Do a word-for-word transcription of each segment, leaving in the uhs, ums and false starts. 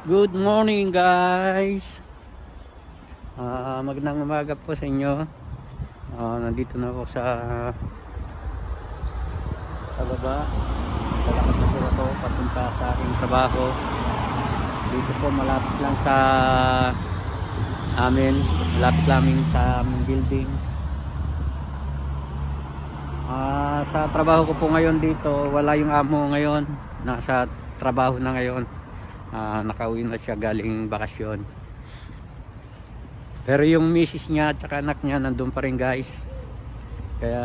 Good morning guys. uh, Magandang umaga po sa inyo. uh, Nandito na ako sa Sa baba. Lalakad na po ako papunta sa aking trabaho. Dito po malapit lang sa amin. Malapit lang sa aming building. uh, Sa trabaho ko po ngayon dito, wala yung amo ngayon. Nasa trabaho na ngayon. Uh, nakauwi na siya galing bakasyon. Pero yung misis niya at saka anak niya nandun pa rin guys. Kaya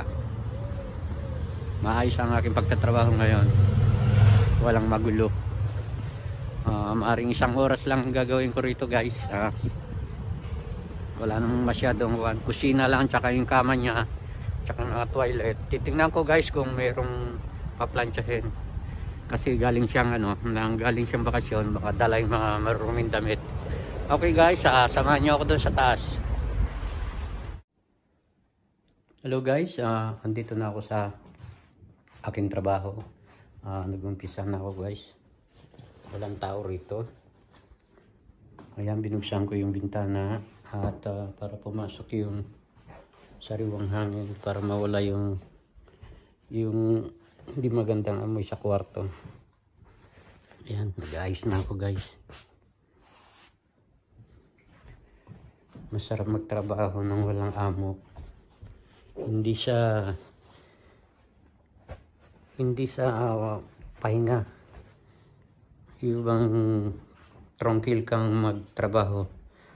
maayos ang aking pagtatrabaho ngayon. Walang magulo. uh, Maaring isang oras lang gagawin ko rito guys. uh, Wala namang masyadong uh, kusina lang tsaka yung kama niya tsaka na toilet. Titingnan ko guys kung mayroong paplansyahin. Kasi galing siyang ano, nang galing siyang bakasyon, baka dala yung mga maruming damit. Okay guys, uh, samahan niyo ako doon sa taas. Hello guys, uh, andito na ako sa aking trabaho. Uh, Nag-umpisa na ako guys. Walang tao rito. Ayan, binuksan ko yung bintana at uh, para pumasok yung sariwang hangin, para mawala yung yung hindi magandang amoy sa kwarto. Ayan, nag-ayos na ako guys. Masarap magtrabaho nang walang amo. Hindi sa hindi sa uh, pahinga. Yung bang trongkil kang magtrabaho.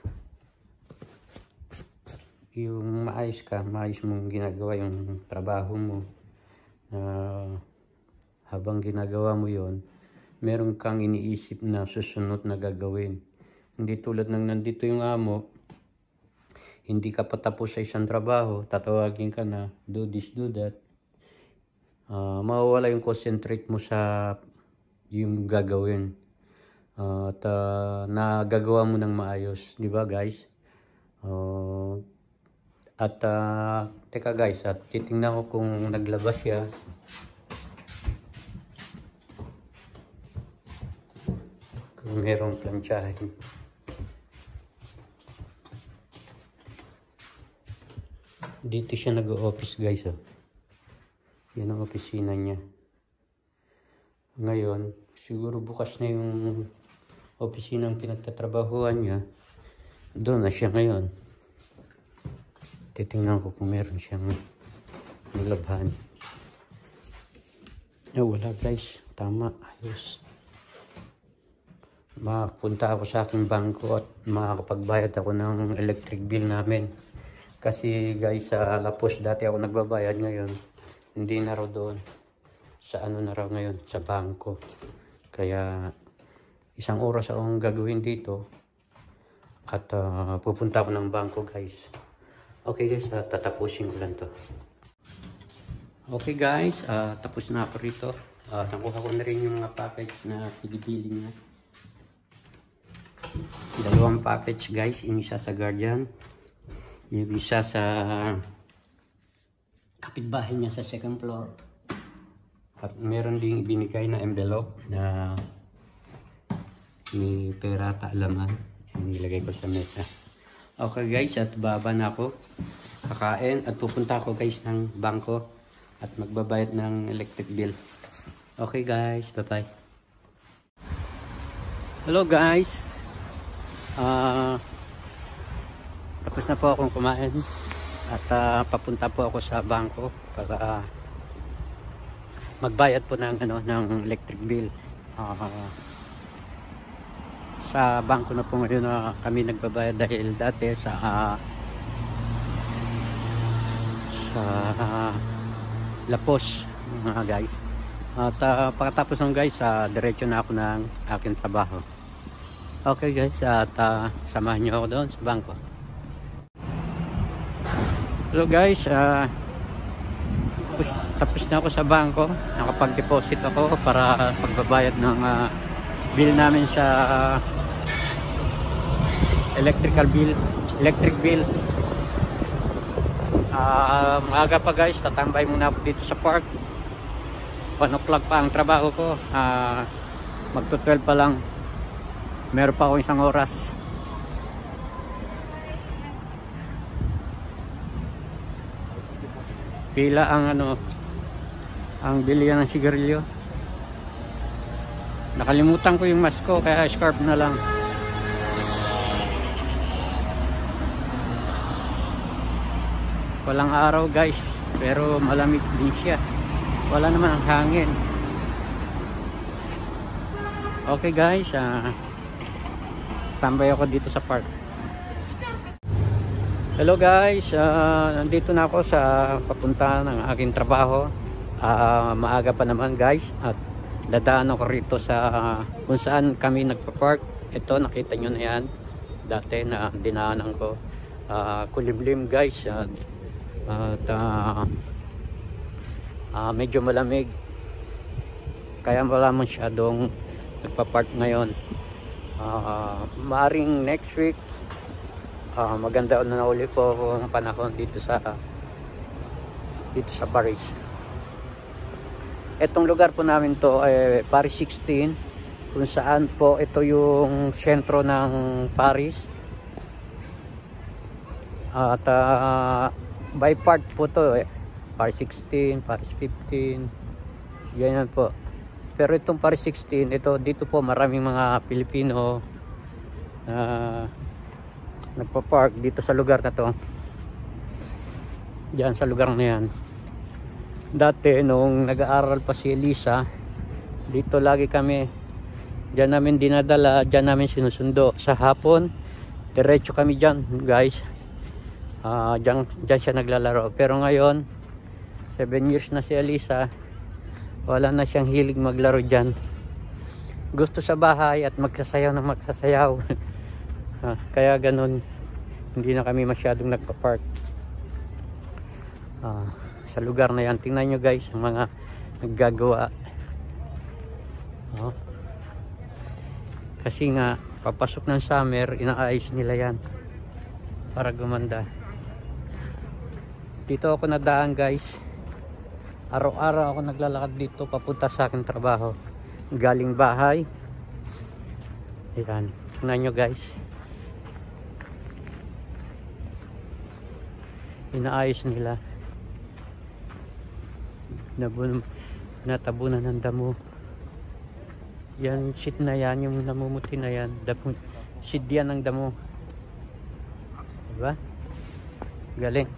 Yung maayos ka, maayos mong ginagawa yung trabaho mo. Uh, habang ginagawa mo yon, meron kang iniisip na susunod na gagawin. Hindi tulad ng nandito yung amo, hindi ka patapos sa isang trabaho, tatawagin ka na, do this, do that. Uh, mawawala yung concentrate mo sa yung gagawin. Uh, at uh, nagagawa mo ng maayos, di ba guys? Uh, At uh, teka guys, at titingnan ko kung naglabas siya. Kung merong plansyahin. Dito siya nag-o-office guys. Oh. Yan ang opisina niya. Ngayon, siguro bukas na yung opisina ng pinagtatrabahuan niya. Doon na siya ngayon. Titingnan ko kung meron siyang nilabhan. Oh, wala guys. Tama. Ayos. Makapunta ako sa aking bangko at makakapagbayad ako ng electric bill namin. Kasi guys, sa Lapos dati ako nagbabayad, ngayon hindi na raw doon. Sa ano na raw ngayon? Sa bangko. Kaya isang oras akong gagawin dito. At uh, pupunta ako ng bangko guys. Okay guys, uh, tatapusin ko lang to. Okay guys, uh, tapos na ako rito. Uh, nakuha ko na rin yung mga package na pinibili niya. Dalawang package guys, yung isa sa Guardian, yung isa sa kapitbahay niya sa second floor. At meron ding ibinigay na envelope na may pera at alaman. Yung nilagay ko sa mesa. Okay guys, at baba na ako, kakain at pupunta ako guys ng bangko at magbabayad ng electric bill. Okay guys, bye bye. Hello guys, uh, tapos na po akong kumain at uh, papunta po ako sa bangko para uh, magbayad po ng, ano, ng electric bill. Uh, Sa bangko na po ngayon na kami nagbabayad dahil dati sa uh, sa uh, Lapos mga guys. At uh, pagkatapos ng guys, uh, diretso na ako ng aking trabaho. Okay guys, at uh, samahan nyo ako doon sa bangko. Hello guys, uh, tapos, tapos na ako sa bangko. Nakapag-deposit ako para pagbabayad ng uh, bill namin sa uh, electrical bill, electric bill. Uh, maaga pa guys, tatambay muna ako dito sa park. one o'clock pa ang trabaho ko. Uh, magto twelve pa lang. Meron pa ako isang oras. Pila ang ano, ang bilihan ng sigarilyo. Nakalimutan ko yung mask ko, kaya scarf na lang. Walang araw guys, pero malamig din siya. Wala naman ang hangin. Okay guys, uh, tambay ako dito sa park. Hello guys, uh, nandito na ako sa papunta ng aking trabaho. Uh, maaga pa naman guys, at dadaan ako rito sa uh, kung saan kami nagpa-park. Ito, nakita nyo na yan dati na dinaanan ko. Uh, kulimlim guys, uh, at uh, uh, medyo malamig, kaya wala masyadong nagpa-park ngayon. Uh, maaring next week uh, maganda na ulit po ang panahon dito sa dito sa Paris. Etong lugar po namin to ay eh, Paris sixteen, kung saan po ito yung sentro ng Paris. At uh, by part po to eh. Paris sixteen, Paris fifteen, ganyan po. Pero itong Paris sixteen, ito dito po maraming mga Pilipino na uh, nagpa-park dito sa lugar na to. Diyan sa lugar na yan. Dati nung nag-aaral pa si Elisa, dito lagi kami. Diyan namin dinadala, diyan namin sinusundo. Sa hapon, diretso kami diyan, guys. Uh, dyan, dyan siya naglalaro. Pero ngayon seven years na si Elisa, wala na siyang hilig maglaro dyan. Gusto sa bahay at magsasayaw na magsasayaw. uh, kaya ganun, hindi na kami masyadong nagpa-park uh, sa lugar na yan. Tingnan nyo guys ang mga naggagawa. uh, kasi nga papasok ng summer, inaayos nila yan para gumanda. Dito ako nadaan guys, araw-araw ako naglalakad dito papunta sa aking trabaho galing bahay. Ayan, tingnan nyo guys, inaayos nila, Nabun, natabunan ng damo. Yan, shit na yan, yung namumuti na yan, damo, shit yan ng damo, diba? Galing.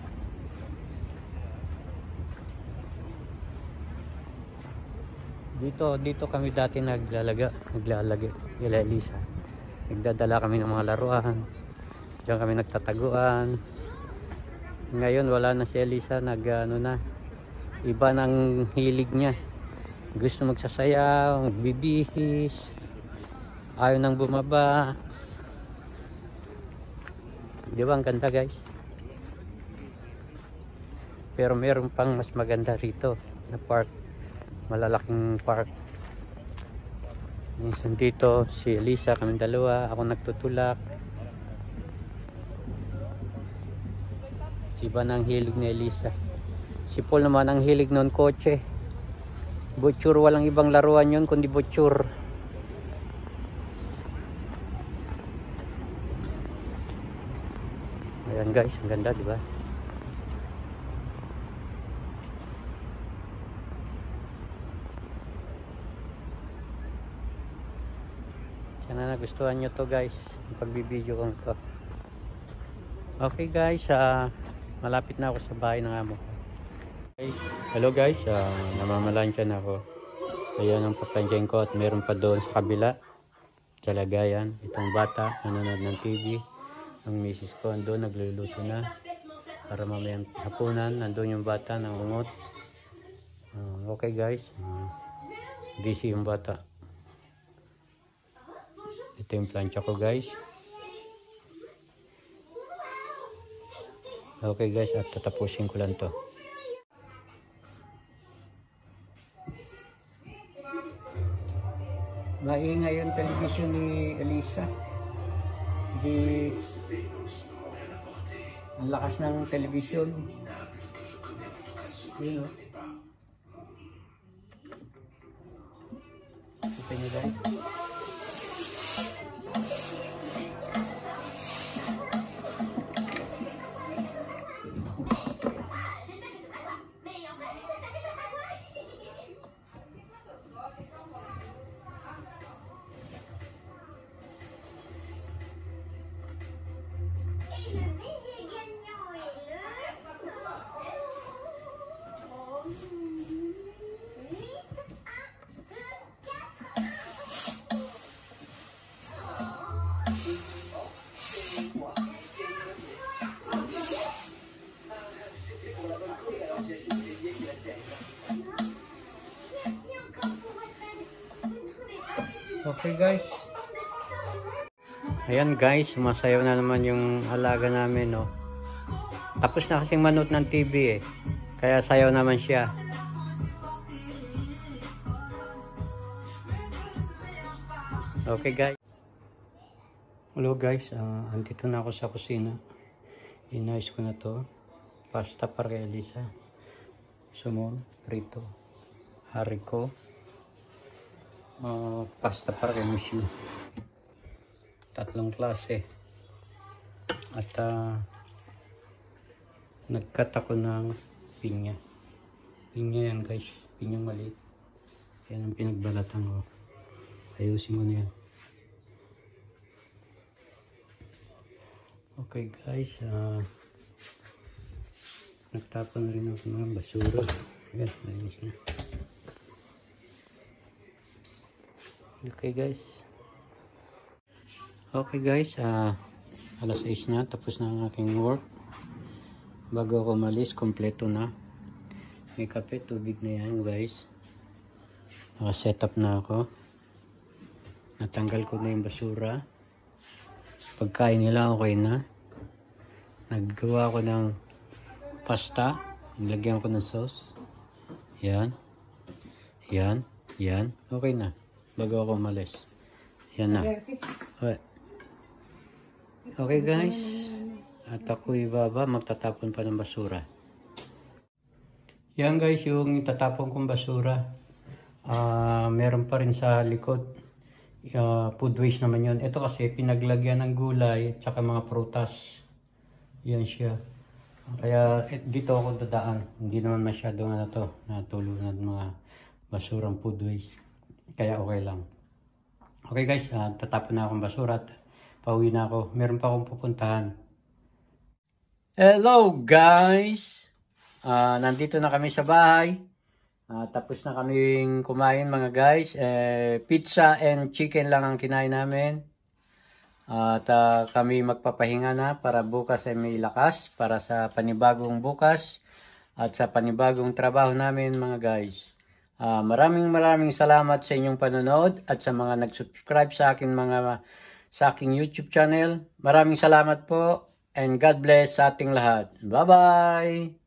Dito, dito kami dati naglalaga, naglalagay, ila Elisa. Nagdadala kami ng mga laruan. Diyan kami nagtataguan. Ngayon wala na si Elisa, nag ano na. Iba ng hilig niya. Gusto magsasayaw, magbibihis. Ayaw nang bumaba. Di ba ang ganda guys? Pero meron pang mas maganda rito na park. Malalaking park. Minsan dito si Elisa, kami dalawa, ako nagtutulak. Iba na ang hilig ni Elisa. Si Paul naman ang hilig noon kotse. Butcher, walang ibang laruan yun kundi butcher. Ayan guys, ang ganda diba? Sana nagustuhan nyo to guys, yung pagbibideo ko to. Okay guys, uh, malapit na ako sa bahay ng amo ko. Okay. Hello guys, uh, namamalansya na ako. Ayan ang papansyain ko, at meron pa doon sa kabila sa lagayan itong bata nanonood ng T V. Ang misis ko andun nagluluto na para mamayang hapunan. Nandun yung bata nangungot. uh, okay guys, uh, busy yung bata. Ito yung plancha ko guys. Okay guys, at tatapusin ko lang to. Maingay yung television ni Elisa. Di ang lakas ng television. Yun o. Kita nyo guys. Okay guys. Ayan guys, sumasayaw na naman yung alaga namin, no. Tapos na kasing manood ng T V eh. Kaya sayaw naman siya. Okay guys. Hello guys, uh, andito na ako sa kusina. Inayos ko na to. Pasta para kay Elisa. Sumon, prito. Hariko. Uh, pasta para kay Mushu. Tatlong klase. At uh, nagkat ako ng pinya. Pinya yan guys. Pinyang maliit. Yan ang pinagbalatan ko. Ayusin mo na yan. Okay guys. Uh, nagtapon rin ako ng basura. Ayan, malinis na. Okay guys. Okay guys, uh, alas sais na, tapos na ang aking work. Bago ako malis, kompleto na. May kape, tubig na yan guys. Naka-set up na ako. Natanggal ko na yung basura. Pagkain nila okay na. Naggawa ko ng pasta. Nilagyan ko ng sauce. Yan. Yan. Yan. Okay na. Bago ako umalis. Yan na. Okay. Okay guys. At ako ibaba. Magtatapon pa ng basura. Yan guys. Yung itatapon kong basura. Uh, meron pa rin sa likod. Uh, food waste naman yun. Ito kasi pinaglagyan ng gulay at saka mga prutas. Yan siya. Kaya et, dito ako dadaan. Hindi naman masyadong ano to, natulungan ng mga basurang food waste. Kaya okay lang. Okay guys, uh, tatapon na akong basura at pauwi na ako. Meron pa akong pupuntahan. Hello guys! Uh, nandito na kami sa bahay. Uh, tapos na kaming kumain mga guys. Eh, pizza and chicken lang ang kinain namin. At uh, kami magpapahinga na para bukas ay may lakas para sa panibagong bukas at sa panibagong trabaho namin mga guys. Uh, maraming maraming salamat sa inyong panonood at sa mga nag-subscribe sa akin mga sa aking YouTube channel. Maraming salamat po and God bless sa ating lahat. Bye bye!